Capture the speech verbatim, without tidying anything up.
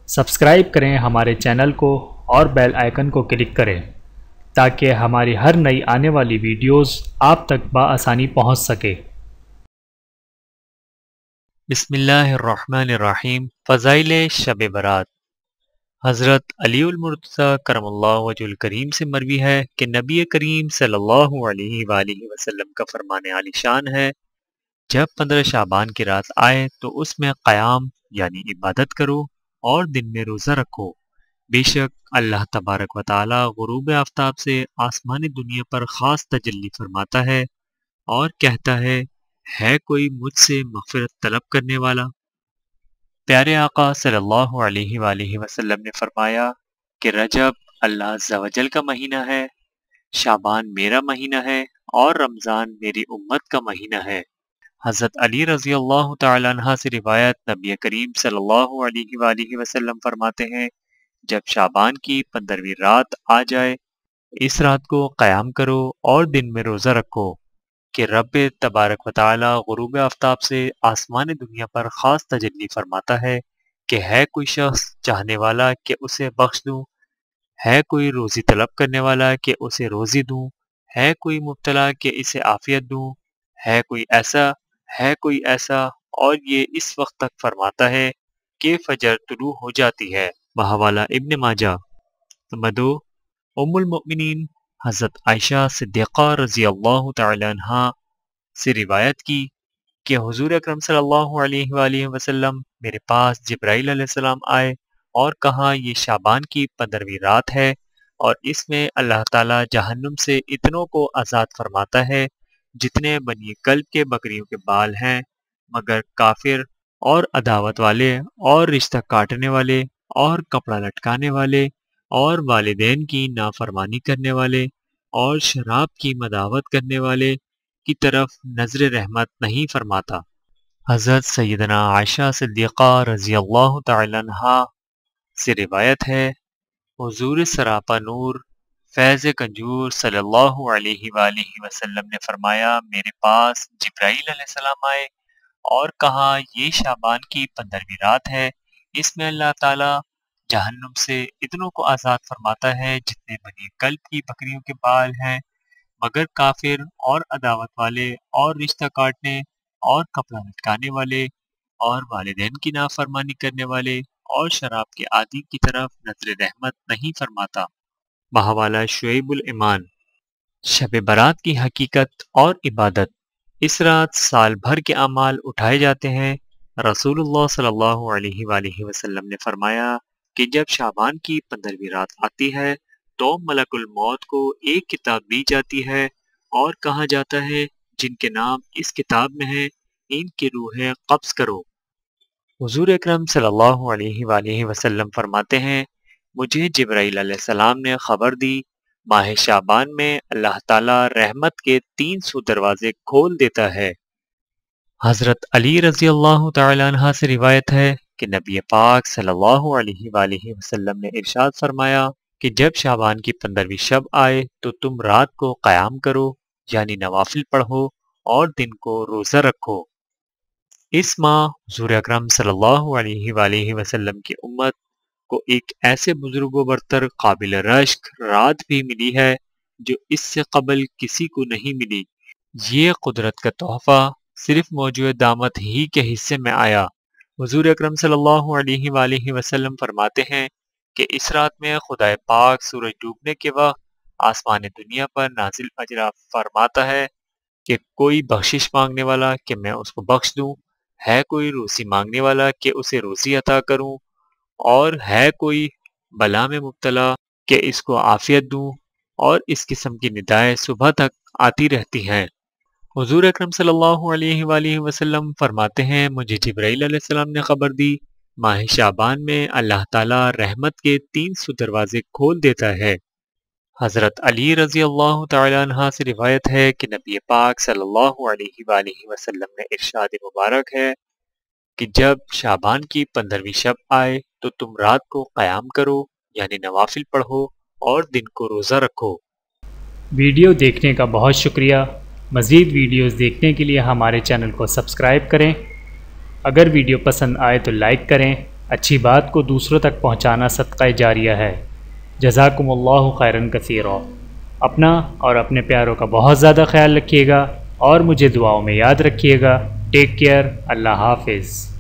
Subscribe करें हमारे channel को और बेल आइकन को क्लिक करें ताकि हमारी हर नई आने वाली वीडियोस आप तक बआसानी पहुंच सके। बिस्मिल्लाहिर्रहमानिर्रहीम। फ़ज़ाइल शब बरात। हज़रत अलीउल मुर्तज़ा करमल्लाहु वजहुल करीम से मरवी है कि नबी करीम सल्लल्लाहु अलैहि वालिहि वसल्लम का फरमान आलिशान है, जब पंद्रह शाबान की रात आए तो उसमें क़याम यानी इबादत करो और दिन में रोज़ा रखो। बेशक अल्लाह तबारक व तआला गुरूब आफ्ताब से आसमानी दुनिया पर ख़ास तजल्ली फरमाता है और कहता है, है कोई मुझसे मग़फ़िरत तलब करने वाला। प्यारे आका सल्लल्लाहु अलैहि वालिहि वसल्लम ने फरमाया कि रजब अल्लाह अज़्ज़ा वजल का महीना है, शाबान मेरा महीना है और रमज़ान मेरी उम्मत का महीना है। हज़रत अली रज़ी अल्लाह तआला अन्हा से रिवायत, नबी करीम सल्लल्लाहु अलैहि वालिहि वसल्लम फरमाते हैं, जब शाबान की पंद्रहवीं रात आ जाए, इस रात को क़याम करो और दिन में रोज़ा रखो कि रब तबारक व तआला गुरूब आफ्ताब से आसमान दुनिया पर ख़ास तजल्ली फरमाता है कि है कोई शख्स चाहने वाला कि उसे बख्श दूं, है कोई रोज़ी तलब करने वाला कि उसे रोज़ी दूं, है कोई मुब्तला कि इसे आफियत दूं, है कोई ऐसा है कोई ऐसा और ये इस वक्त तक फरमाता है कि फजर तुलू हो जाती है। बहवाला इब्न माजा। मदो उम्मुल मोमिनीन हज़रत आयशा सिद्दीक़ा रज़ी अल्लाह तआला अन्हा से रिवायत की कि हुज़ूर अकरम सल्लल्लाहु अलैहि वालिहि वसल्लम मेरे पास जिब्राइल अलैहिस्सलाम आए और कहा, ये शाबान की पंद्रहवीं रात है और इसमें अल्लाह ताला जहन्नुम से इतनों को आज़ाद फरमाता है जितने बनी कल्ब के बकरियों के बाल हैं, मगर काफिर और अदावत वाले और रिश्ता काटने वाले और कपड़ा लटकाने वाले और वालिदैन की नाफरमानी करने वाले और शराब की मदावत करने वाले की तरफ नजर रहमत नहीं फरमाता। हज़रत सैयदना आयशा सिद्दीक़ा रज़ी अल्लाह तआला अन्हा से रिवायत है, हुज़ूर सरापा नूर फैज़ कंजूर सल्लल्लाहु अलैहि वालिहि वसल्लम ने फरमाया, मेरे पास जिब्राइल अलैहिस्सलाम आए और कहा, ये शाबान की पंद्रहवीं रात है, इसमें अल्लाह ताला जहन्नुम से इतनों को आज़ाद फरमाता है जितने बनी कल्ब की बकरियों के बाल हैं, मगर काफिर और अदावत वाले और रिश्ता काटने और कपड़ा लटकाने वाले और वालिदैन की नाफरमानी करने वाले और शराब के आदि की तरफ नजर रहमत नहीं फरमाता। बहवाला शुएबुल ईमान। शब बरात की हकीकत और इबादत। इस रात साल भर के अमाल उठाए जाते हैं। रसूलुल्लाह सल्लल्लाहु अलैहि वालिहि वसल्लम ने फरमाया कि जब शाबान की पंद्रहवीं रात आती है तो मलकुल मौत को एक किताब दी जाती है और कहा जाता है, जिनके नाम इस किताब में है, इनकी रूहें कब्ज़ करो। हुज़ूर अकरम सल्लल्लाहु अलैहि वालिहि वसल्लम फरमाते हैं, मुझे जिब्राइल अलैहिस्सलाम ने खबर दी, माह शाबान में अल्लाह ताला रहमत के तीन सौ दरवाजे खोल देता है। हज़रत अली रज़ी अल्लाह तआला अन्हा से रिवायत है कि नबी पाक सल्लल्लाहु अलैहि वालिहि वसल्लम ने इरशाद फरमाया कि जब शाबान की पंद्रहवीं शब आए तो तुम रात को क़याम करो यानी नवाफिल पढ़ो और दिन को रोज़ा रखो। इस माह हुज़ूर अकरम सल्लल्लाहु अलैहि वालिहि वसल्लम की उम्मत को एक ऐसे बुजुर्गो बरतर काबिल रश्क रात भी मिली है जो इससे कबल किसी को नहीं मिली। ये कुदरत का तोहफा सिर्फ मौजूद दामत ही के हिस्से में आया। हुज़ूर अकरम सल्लल्लाहु अलैहि वालिहि वसल्लम फरमाते हैं कि इस रात में खुदाए पाक सूरज डूबने के वक्त आसमान दुनिया पर नाजिल अजरा फरमाता है कि कोई बख्शिश मांगने वाला कि मैं उसको बख्श दूं, है कोई रोज़ी मांगने वाला कि उसे रोज़ी अता करूं, और है कोई बला में मुब्तला कि इसको आफियत दूं, और इस किस्म की निदाएं सुबह तक आती रहती हैं। हुज़ूर अकरम सल्लल्लाहु अलैहि वालिहि वसल्लम फरमाते हैं, मुझे जिब्राइल अलैहिस्सलाम ने खबर दी, माह शाबान में अल्लाह ताला रहमत के तीन सौ दरवाजे खोल देता है। हज़रत अली रज़ी अल्लाह तआला अन्हा से रिवायत है कि नबी पाक सल्लल्लाहु अलैहि वालिहि वसल्लम ने इरशाद मुबारक है कि जब शाबान की पंद्रहवीं शब आए तो तुम रात को क़याम करो यानी नवाफिल पढ़ो और दिन को रोज़ा रखो। वीडियो देखने का बहुत शुक्रिया। मज़ीद वीडियोस देखने के लिए हमारे चैनल को सब्सक्राइब करें। अगर वीडियो पसंद आए तो लाइक करें اچھی بات کو دوسروں تک پہنچانا صدقہ جاریہ ہے۔ جزاکم اللہ خیرن کثیرا۔ اپنا اور اپنے پیاروں کا بہت زیادہ خیال رکھیے گا اور مجھے دعاؤں میں یاد رکھیے گا۔ Take care. اللہ حافظ۔